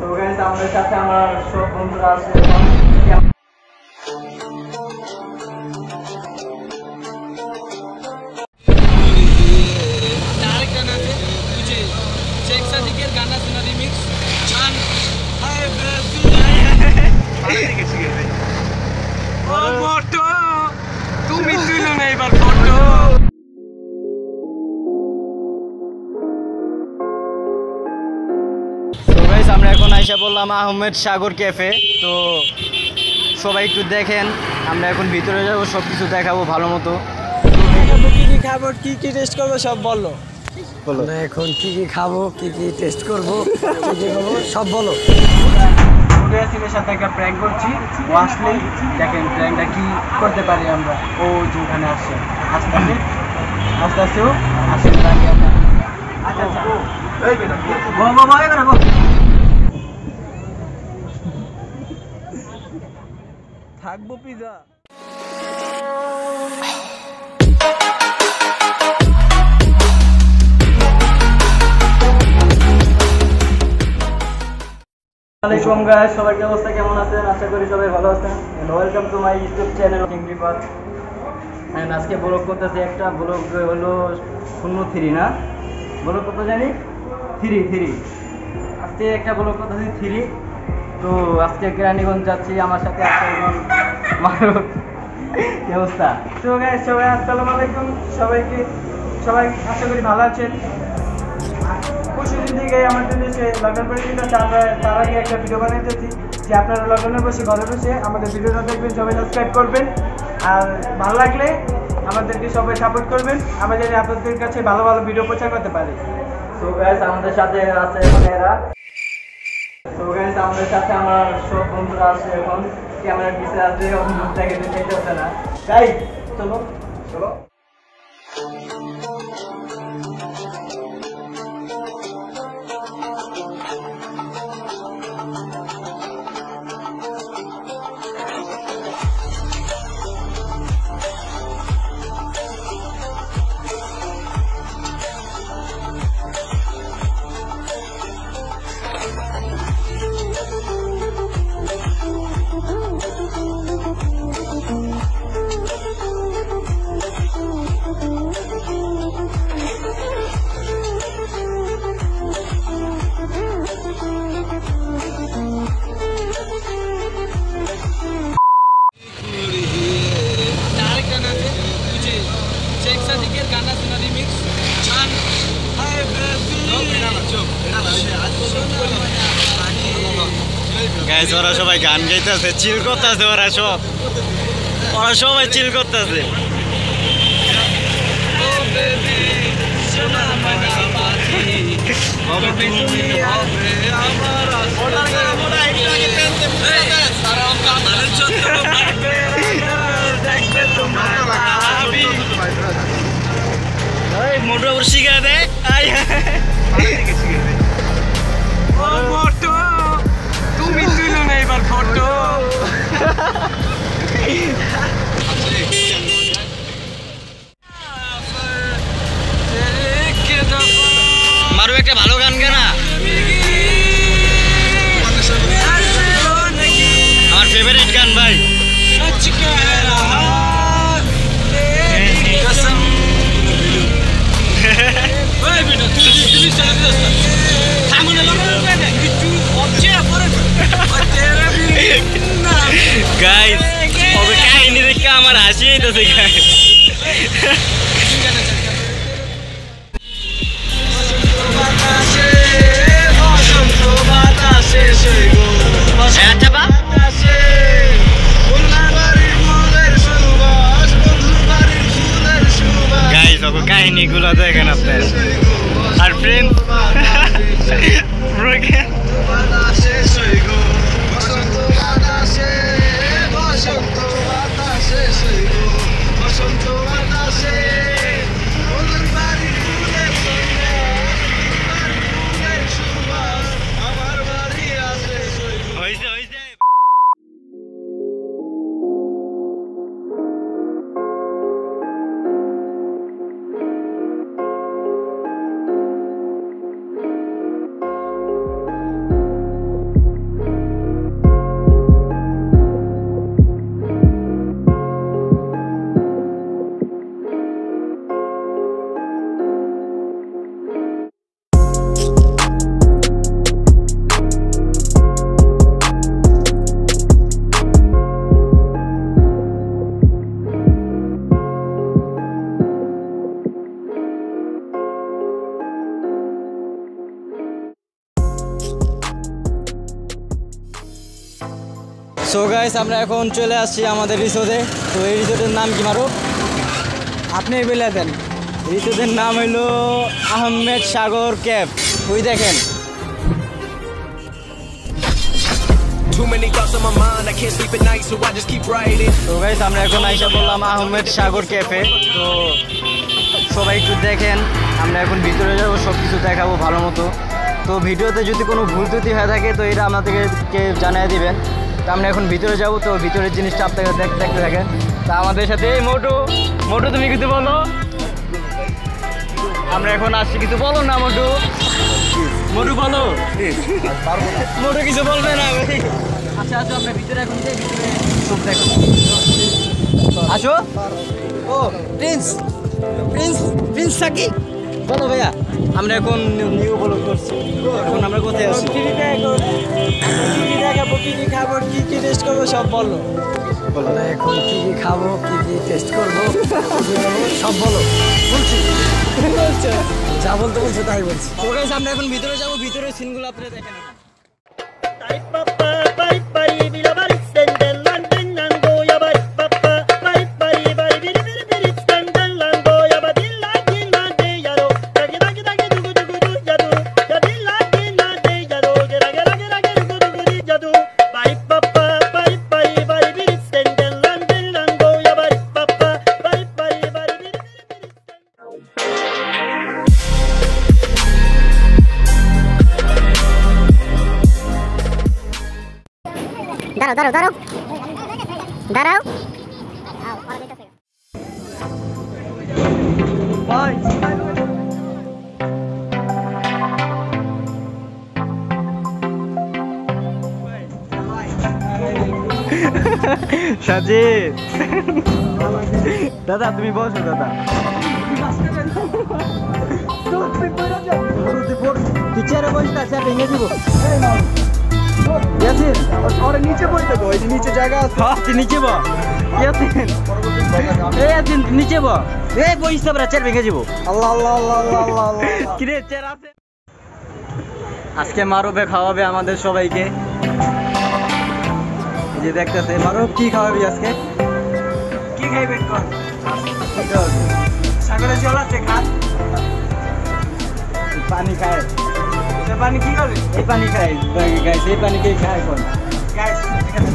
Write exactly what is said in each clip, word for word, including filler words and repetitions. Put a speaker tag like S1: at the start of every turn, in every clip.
S1: Guys আমাদের সাথে আমার সব বন্ধুরা আছে गाना सुना रिमिक्स फोटो তুমি তুলো না এবার ফটো তো গাইস আমরা এখন আইসা বললাম আহমেদ সাগর ক্যাফে। তো সবাই একটু দেখেন, আমরা এখন ভিতরে যাবো, সব কিছু দেখাবো ভালো মতো।
S2: কি কি খাবো, কি কি টেস্ট করবো সব বলো বলো। এখন কি কি খাবো, কি কি টেস্ট করবো, কি কি করবো সব বলো।
S1: সিনের সাথে একটা প্র্যাঙ্ক করছি, ও আসলেই দেখেন প্র্যাঙ্কটা কি করতে পারি আমরা। ও যে ওখানে আসছে আস্তে আস্তে আস্তে আস্তে ও আসে আচ্ছা থাকবো পিজা। আসসালামু আলাইকুম গাইস, সবার কি অবস্থা, কেমন আছেন? আশা করি সবাই ভালো আছেন। Welcome to my YouTube channel চিংড়ি পাত। এন্ড আজকে ব্লগ করতেছি, একটা ব্লগ হলো শূন্য থ্রি না ব্লগ কত জানি থ্রি থ্রি আজকে একটা ব্লগ করতেছি থ্রি। তো আজকে কেরানীগঞ্জ যাচ্ছি, আমার সাথে আছে এখন মারুফ। কি অবস্থা? তো গাইস সবাই আসসালামু আলাইকুম সবাইকে, সবাই আশা করি ভালো আছেন। পরশুদিন থেকে আমাদের দেশে লকডাউন পরিস্থিতি আছে, আমরা তার আগে একটা ভিডিও বানাইতেছি যে আপনারা লকডাউনে বসে ঘরে বসে আমাদের ভিডিওটা দেখবেন, সবাই সাবস্ক্রাইব করবেন, আর ভালো লাগলে আমাদেরকে সবাই সাপোর্ট করবেন, আমরা যাতে আপনাদের কাছে ভালো ভালো ভিডিও প্রচার করতে পারি। সো গাইস আমাদের সাথে আছে এখন এরা, সো গাইস আমাদের সাথে আমার সব বন্ধুরা আছে এখন ক্যামেরার পিছনে আছে, মুখ দেখাতে চাইতেছে না। গাইস চলো চলো गाना सुना रिमिक्स गाइस ওরা সবাই গান গাইতেছে, চিল করতেছে, ওরা সব ওরা সবাই চিল করতেছে। মোটর ওর শিখা দে ফটো তুমি তুলো না এবার ফটো। মারু একটা ভালো গান গানা, আমার ফেভারিট গান ভাই। গাইস ওকে কাহিনী দেখে আমার হাসি আইতেছে গাইস। গাইস ওকে কাহিনীগুলো দেখেন আপনার। আর ফ্রেন্ড বসন্ত বাতাসে সো গাইস আমরা এখন চলে আসছি আমাদের রিসোর্টে। তো এই রিসোর্টের নাম কি মারো?
S2: আপনি বলে দেন।
S1: রিসোর্টের নাম হইল আহমেদ সাগর ক্যাব। ওই দেখেন তো গাইস আমরা এখন আইসা বললাম আহমেদ সাগর ক্যাফে। তো সবাই একটু দেখেন, আমরা এখন ভিতরে যাবো, সব কিছু দেখাবো ভালো মতো। তো ভিডিওতে যদি কোনো ভুল ত্রুটি হয়ে থাকে তো এটা আমাদেরকে জানিয়ে দিবেন। তো আমরা এখন ভিতরে যাব, তো ভিতরের জিনিসটা আপনাকে দেখতে দেখতে থাকেন। তা আমাদের সাথে এই মোটু মোটু তুমি কিছু বলো। আমরা এখন আসছি, কিছু বলো না মোটু। মোটু বলো। মোটু কিছু বলবে না ভাই। আচ্ছা আচ্ছা আমরা ভিতরে এখন যাই, ভিতরে সব দেখো। আসো। ও প্রিন্স প্রিন্স প্রিন্স সাকি বলো ভাইয়া। আমরা এখন নিউ ব্লগ করছি। এখন আমরা কোথায় আছি?
S2: কি দেখাবো, কি কি খাবো, কি কি টেস্ট করবো সব বলো।
S1: বলো
S2: এখন কি কি খাবো, কি কি টেস্ট করবো সব বলো। বলছি যা বলতে বলছো তাই বলছি।
S1: তো গাইস আমরা এখন ভিতরে যাব, ভিতরের সিনগুলো আপনারা দেখেন।
S3: দাঁড়াও দাঁড়াও দাঁড়াও দাঁড়াও।
S1: সাজিদ দাদা তুমি বসো দাদা। টিচারে বসতে আছে, ভেঙে দিব। ইয়াসিন ওরে নিচে বসতে গো, এই নিচে জায়গা আছে। হ্যাঁ তুই নিচে বস ইয়াসিন। এই ইয়াসিন নিচে বস। এই বইস তো চেয়ার ভেঙে দিব।
S2: আল্লাহ আল্লাহ আল্লাহ আল্লাহ আল্লাহ।
S1: কি রে চেয়ার আছে? আজকে মারুবে খাওয়াবে আমাদের সবাইকে। এই যে দেখতেছে মারুব কি খাওয়াবি আজকে?
S2: কি খাইবেন কর? সাগরে জল আছে, খান।
S1: পানি খায়।
S2: পানি কি করবে?
S1: এই পানি খাই গাইস, এই পানি কে খায় কোন
S2: গাইস এখানে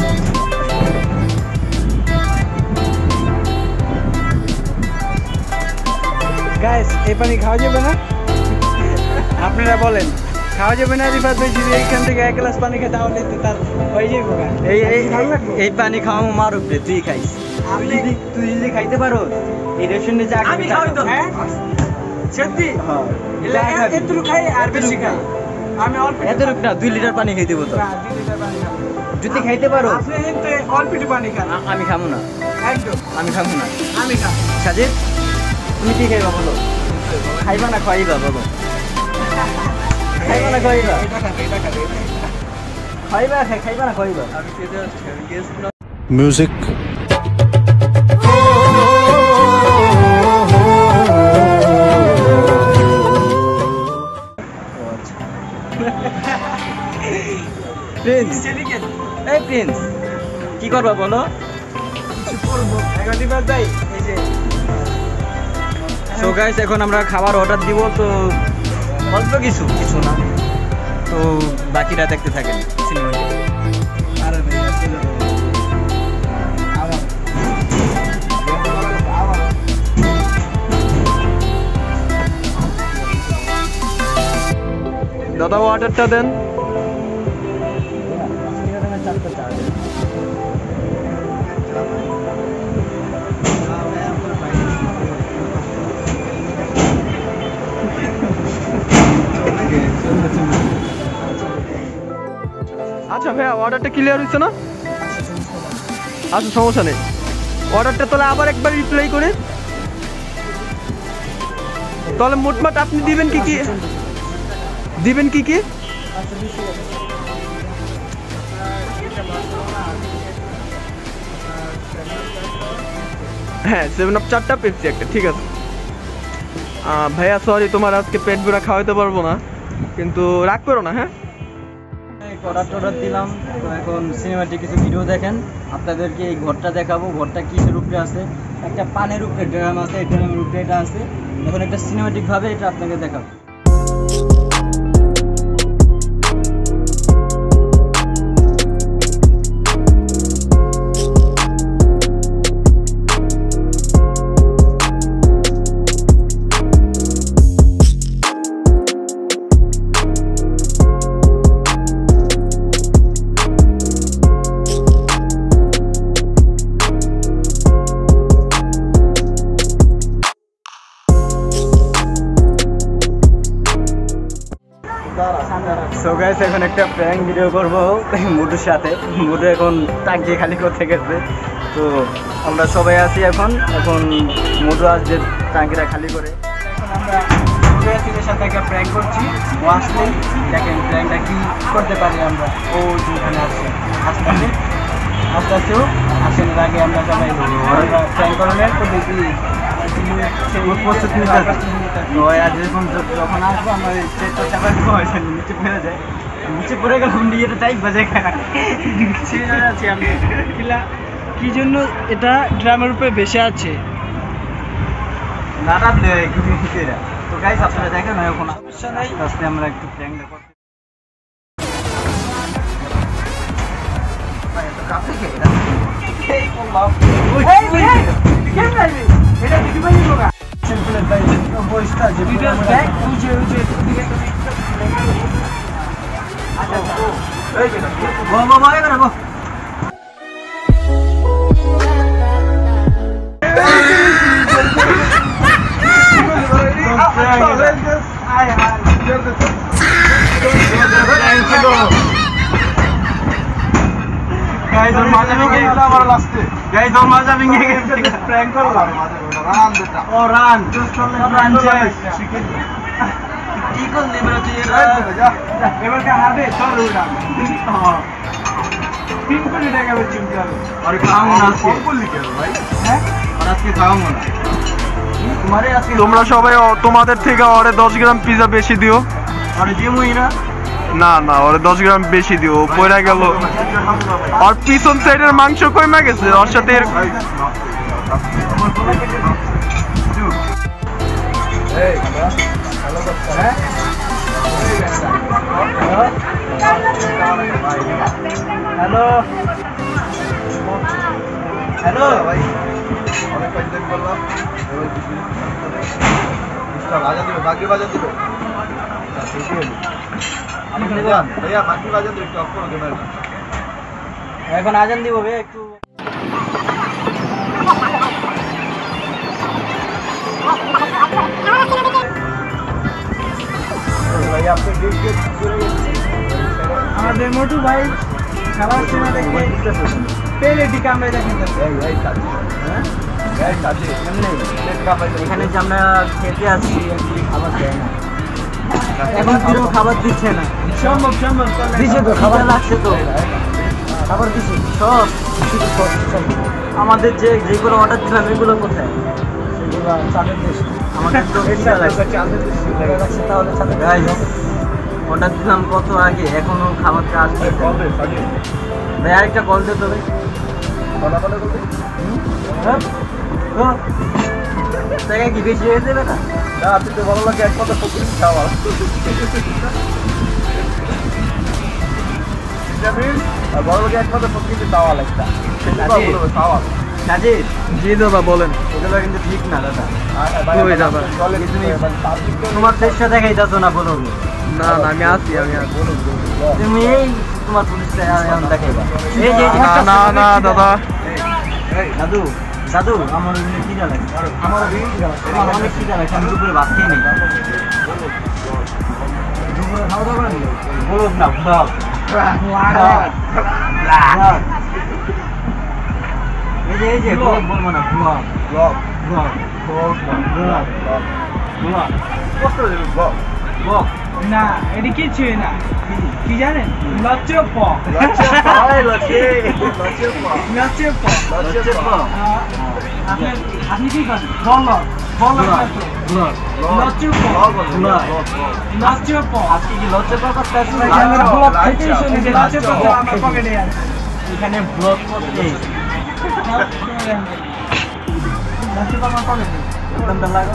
S2: গাইস এই পানি খাওয়া যাবে না? আপনারা বলেন খাওয়া যাবে না? রিফাত ভাই যদি এইখান থেকে এক গ্লাস পানি খায় তাহলে তো তার হয়ে যাবে।
S1: এই এই এই পানি খাওয়া মারুব রে, তুই খাইস। তুই যদি তুই যদি খাইতে পারো এই রেশনে যা
S2: আমি খাই তো। হ্যাঁ সত্যি?
S1: হ্যাঁ
S2: এতটুকু খাই আর বেশি খাই আমি অল্প।
S1: এতটুকু না, দুই লিটার পানি খাই দেবো তো।
S2: না দুই লিটার পানি খাবো
S1: যদি খাইতে পারো।
S2: আপনি কিন্তু অল্প একটু পানি খান।
S1: আমি খাবো না,
S2: একদম
S1: আমি খাবো না।
S2: আমি খাবো।
S1: সাজিদ তুমি কি খাইবা বলো? খাইবা না খাইবা বলো? খাইবা না খাইবা?
S2: এটা খাবে, এটা খাবে।
S1: খাইবা খাইবা না খাইবা?
S2: আমি খেতে আসছি, আমি গেস না।
S4: Music.
S1: প্রিন্স এই প্রিন্স কি করবা বলো?
S2: কিছু করবো এখন রিফাত ভাই। এই যে
S1: সো গাইস এখন আমরা খাবার অর্ডার দিব, তো অল্প কিছু কিছু না, তো বাকিটা দেখতে থাকেন সিনেমাটা।
S2: আরে ভাই আসলে আমার
S4: দাদা অর্ডারটা দেন। আচ্ছা ভাইয়া অর্ডারটা ক্লিয়ার হচ্ছে না? আচ্ছা সমস্যা নেই, অর্ডারটা তাহলে আবার একবার রিপ্লাই করে তাহলে মোটমাট আপনি দিবেন কি কি দিবেন কি কি? হ্যাঁ সেভেন আপ চারটা, পেপসি একটা, ঠিক আছে। ভাইয়া সরি তোমার আজকে পেট ভরা খাওয়াইতে পারবো না, কিন্তু রাগ করো না। হ্যাঁ
S1: অর্ডার টর্ডার দিলাম, তো এখন সিনেমাটিক কিছু ভিডিও দেখেন। আপনাদেরকে এই ঘরটা দেখাবো, ঘরটা কিসের উপরে আছে। একটা পানের উপরে ড্রাম আছে, এই ড্রামের উপরে এটা আছে। এখন একটা সিনেমাটিকভাবে এটা আপনাকে দেখাবো। সো গাইস, এখন একটা প্র্যাঙ্ক ভিডিও করবো মুডুর সাথে। মুডু এখন টাঙ্কি খালি করতে গেছে, তো আমরা সবাই আছি এখন। এখন মুডু আসছে টাঙ্কিটা খালি করে। এখন আমরা মুডুর সাথে একটা প্র্যাঙ্ক করছি। ও আসলে দেখেন প্র্যাঙ্কটা কি করতে পারি আমরা। ও যেখানে আসছে আস্তে আস্তে আস্তে আস্তেও আসেন আগে আমরা সবাই প্র্যাঙ্ক করানোর পদ্ধতি প্রস্তুতি যখন আসবো আমরা চেষ্টা চাপা দিব, নিচে পড়ে যায়। নিচে পড়ে গেল এটা টাইপ বাজে আছি আমি।
S2: কি জন্য এটা ড্রামের উপরে বেশি আছে?
S1: নাটা তো গাইস আপনারা দেখেন এখন আস্তে আস্তে আমরা একটু প্র্যাঙ্কটা করতে। গাইস ওর মাজা ভেঙে গেল আমার লাস্টে। গাইস ওর মাজা ভেঙে গেছে, প্র্যাঙ্ক করলাম। রান বেটা, ও রান রান চাই কি করলি বড় তুই? যা এবার কা হাতে চল উড়া। হ্যাঁ তিন কোটি টাকা বেচে চল। আরে খাওয়া না আজকে বললি কেন ভাই? হ্যাঁ আর আজকে খাওয়া না তোমারে। আজকে
S4: তোমরা সবাই তোমাদের থেকে ওরে দশ গ্রাম পিজা বেশি দিও।
S1: আরে দিমুই না
S4: না না ওরে দশ গ্রাম বেশি দিও, পয়রা গেল। আর পিছন সাইডের মাংস কইমা গেছে ওর সাথে।
S1: হ্যালো হ্যালো ভাই,
S5: অনেক পয়সা বললাম বাজার দিবে, বাকি বাজার দিবে। ভাইয়া বাকি বাজার দিবে, একটু অফ করে দেবেন।
S1: এখন আজান দিব ভাই একটু। আমাদের মোটু ভাই খাবার সময় দেখে পেলে টিকা আমরা দেখেন। এখানে যে আমরা খেতে আসছি খাবার দেয় না, এখন পুরো খাবার দিচ্ছে না। সম্ভব সম্ভব দিচ্ছে তো, খাবার লাগছে তো, খাবার দিচ্ছি সব। আমাদের যে যেগুলো অর্ডার দিলাম এগুলো কোথায়? আমাদের তো অর্ডার দিলাম কত আগে, এখনো খাবারটা আসবে। ভাই আরেকটা কল দে তো ভাই। টাকা কি বেশি হয়ে যাবে না?
S5: তুই তো ভালো লাগে এক কথা পকড়ি খাওয়া। বড় লোক এক কথা পকড়ি খাওয়া লাগতা খাওয়া।
S1: সাজিদ
S4: জি দাদা বলেন।
S1: এগুলো কিন্তু ঠিক না দাদা।
S4: কই দাদা?
S1: তোমার চেষ্টা দেখাই যাচ্ছ না বলো।
S4: না না আমি আছি আমি আছি।
S1: তুমি এই তোমার পুলিশটা এখন দেখাইবা। এই যে
S4: না না না দাদা।
S1: দাদু দাদু আমার খিদা লাগে, আমার আমার অনেক খিদা লাগে। আমি দুপুরে ভাত খেয়ে নেই। দুপুরে খাওয়া দাওয়া করেন? বলো না ভাব এই যে এই যে বলবো না ভুয়া
S5: ব্লগ
S1: ভুয়া
S5: ব্লগ
S1: ভুয়া
S5: ব্লগ কষ্ট দেবে ব্লগ
S1: ব্লগ
S2: না এটি কিছুই না কি জানেন লচ্চে প
S5: লচ্ছে পাওয়াই লচ্ছে লচ্ছে পাওয়া
S2: লচ্চে প
S5: লচ্ছে পাওয়া
S2: আপনি আপনি কি করেন বল বল লচ্চে প লচ্চে প
S1: আজকে কি লজ্জা পাওয়া করতেছে
S2: আমরা ব্লগ থেকেই শুনি যে লচ্চে প আমার পকেটে আছে
S1: এখানে ব্লগ করতে
S2: লচ্চে প আমার পকেটে
S1: দমটা লাগাও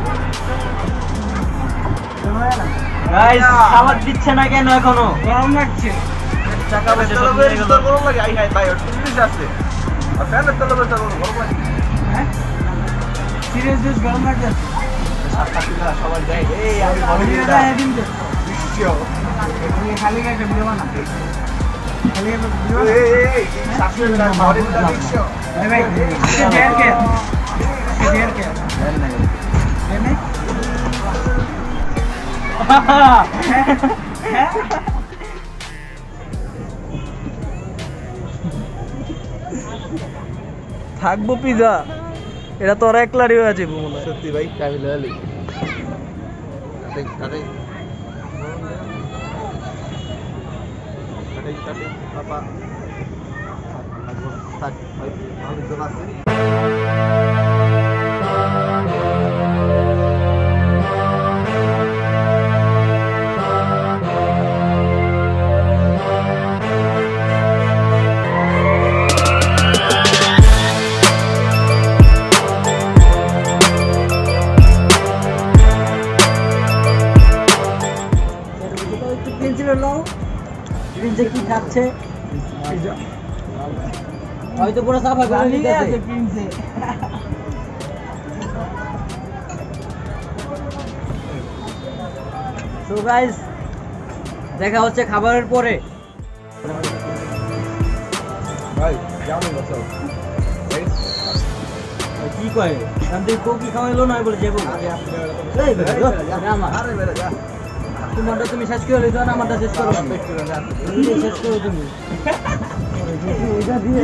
S1: গাইস খাবার দিচ্ছে না কেন এখনো
S2: গরম লাগছে
S1: টাকা পয়সা
S5: তেল
S1: সব
S5: বেশ
S1: নিয়ে
S5: তো
S1: গেল।
S5: গরম লাগে আই হাই তাই একটু জিনিস আছে আর ফ্যানের তেল বেশ গরম লাগে
S2: হ্যাঁ সিরিয়াস বেশ গরম লাগছে
S5: সাতটা পিলা সবাই যায় এই আমি বলি
S2: এটা এদিন দে
S5: বিশ্ব
S2: তুমি খালি গায়ে ভিডিও বানা খালি গায়ে ভিডিও বানা
S5: এই এই এই শাশুড়ি না বডি বিল্ডার বিশ্ব
S2: ভাই ভাই সে দেয়ার কে সে দেয়ার কে এনে
S4: থাকবো পিজা এটা তো আর একলারই হয়ে যাবে মনে হয়
S5: সত্যি ভাই আমি লয়ালি কাটে কাটে কাটে কাটে পাপা থাক ভাই ভালো জন আছে
S1: কি খাচ্ছে হয়তো পুরো সাফা করে দিতেছে
S2: প্রিন্সে
S1: সো গাইস দেখা হচ্ছে খাবারের পরে
S5: ভাই কেমন আছো
S1: কি কয় আমি কোকি খাওয়াইলো না বলে যাবো এই বেটা, আমার
S5: আরে বেটা যা
S1: তোমারটা তুমি শেষ করে দিও না আমারটা শেষ করো আমি শেষ করো তুমি এটা দিয়ে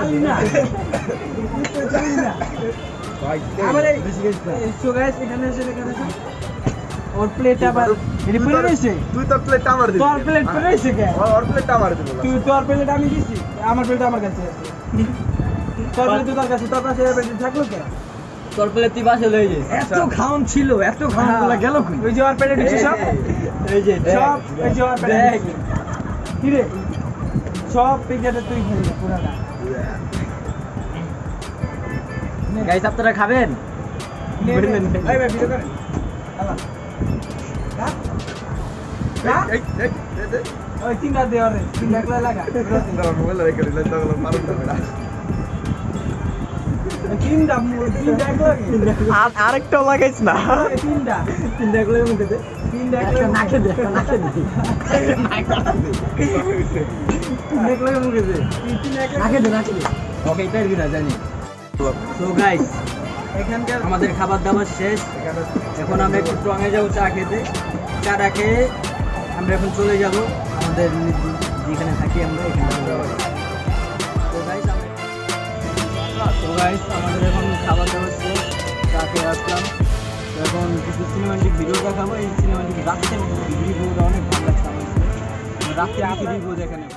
S5: ভাই
S2: আমার এই সো গাইস এখানে এসে এখানে এসে ওর প্লেট আবার এর পরে রয়েছে
S5: তুই তো প্লেট আমার দিবি
S2: তোর প্লেট পরে রয়েছে কে
S5: ওর প্লেট আমার দিবি
S2: তুই তোর প্লেট আমি দিছি আমার প্লেট আমার কাছে আছে তোর প্লেট তোর কাছে তোর কাছে প্লেট থাকলো কে
S1: তোর প্লেট তুই বাসে লয়ে যাস
S2: এত খাওন ছিল এত খাওন গুলো গেল কই ওই যে ওর প্লেটে দিছি সব
S1: এই যে
S2: সব এই যে ওর প্লেটে
S1: দেখ
S2: কি রে সব প্লেটে তুই খাইলি পুরাটা
S1: গাইস আপনারা খাবেন
S2: এই ভাই ভিডিও করেন আল্লাহ
S5: এই এই এই
S2: ওই তিনটা দে ওরে তিনটা একলা লাগা
S5: দাও মোবাইল রেখে দিলে তো গেল মারুন না বেটা
S2: তিনটা তিনটা একলা
S4: আর আরেকটাও লাগাইছ না
S2: তিনটা
S1: তিনটা করে মুখে দে
S2: তিনটা একলা
S1: নাকে দে নাকে দে
S2: তিনটা একলা মুখে দে তিনটা একলা
S1: নাকে দে নাকে দে ওকে এটাই দিনা জানি সো গাইস
S2: এখানকার
S1: আমাদের খাবার দাবার শেষ এখন আমরা একটু টঙে যাবো চা খেতে চাটা খেয়ে আমরা এখন চলে যাব আমাদের যেখানে থাকি আমরা এখানে তো গাইস তো গাইস আমাদের এখন খাবার দাবার শেষ চা খেয়ে আসলাম তো এখন কিছু সিনেমাটিক ভিডিও দেখাবো এই সিনেমাটিক রাত্রে ভিডিওটা অনেক ভালো লাগছে আমার রাত্রে আগে ভিডিও দেখানো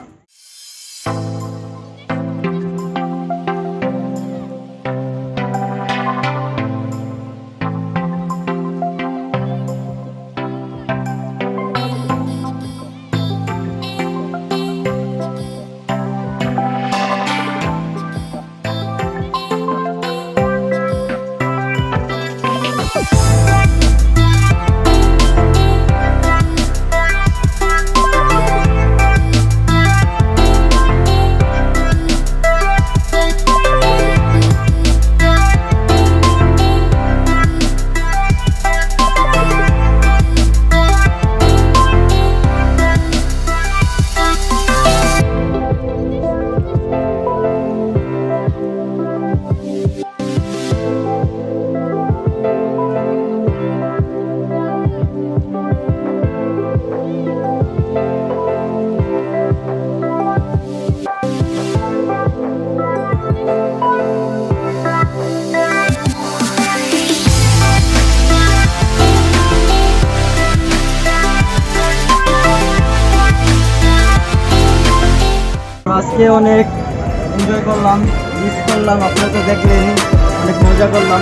S1: আজকে অনেক এনজয় করলাম, মিস করলাম, আপনারা তো দেখলেন, অনেক মজা করলাম।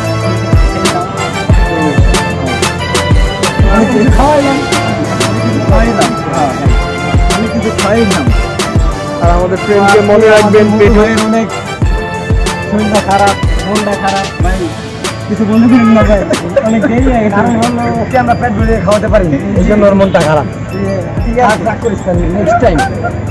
S1: অনেক কিছু খাওয়াইলাম, খাওয়াইলাম, হ্যাঁ অনেক কিছু খাওয়াইলাম।
S4: আর আমাদের ফ্রেন্ডকে মনে রাখবেন,
S1: ভাইয়ের অনেক শরীরটা খারাপ, মনটা খারাপ ভাই, কিছু বলতে পারেন না ভাই, অনেক দেরি হয়ে গেছে। কারণ হলো ওকে আমরা পেট ভরিয়ে খাওয়াতে পারি, এই জন্য ওর মনটা খারাপ। ঠিক আছে, রাগ করিস না, নেক্সট টাইম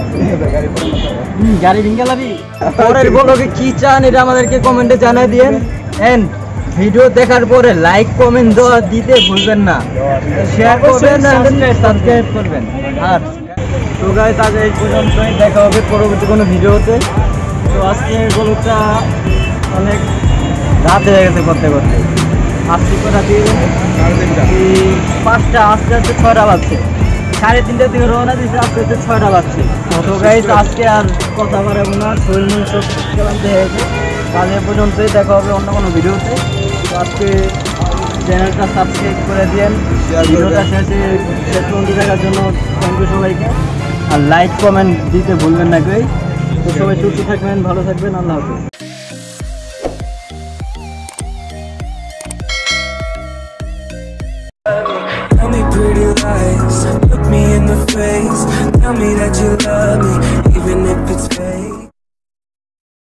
S1: গাড়ি ভিঙ্গালাবি। পরের ব্লগে কি চান এটা আমাদেরকে কমেন্টে জানিয়ে দিয়েন। এন্ড ভিডিও দেখার পরে লাইক কমেন্ট দেওয়া দিতে ভুলবেন না, শেয়ার করবেন, সাবস্ক্রাইব করবেন। আর তো গাইস আজ এই পর্যন্তই, দেখা হবে পরবর্তী কোনো ভিডিওতে। তো আজকের ব্লগটা অনেক রাত হয়ে গেছে করতে করতে, আজকে কটা দিয়ে পাঁচটা, আস্তে আস্তে ছয়টা বাজছে, সাড়ে তিনটার দিকে রওনা দিচ্ছে, আস্তে আস্তে ছয়টা বাজছে। তো গাইস আজকে আর কথা বাড়াবো না, শরীর মন সব ক্লান্ত হয়ে গেছে। কাল এ পর্যন্তই, দেখা হবে অন্য কোনো ভিডিওতে। তো আজকে চ্যানেলটা সাবস্ক্রাইব করে দিয়েন, ভিডিওটা শেষে শেষ পর্যন্ত দেখার জন্য থ্যাংক ইউ সবাইকে। আর লাইক কমেন্ট দিতে ভুলবেন না কেউ। তো সবাই সুস্থ থাকবেন, ভালো থাকবেন, আল্লাহ হাফেজ।
S6: Tell me pretty lies, look me in the face. Tell me that you love me, even if it's fake.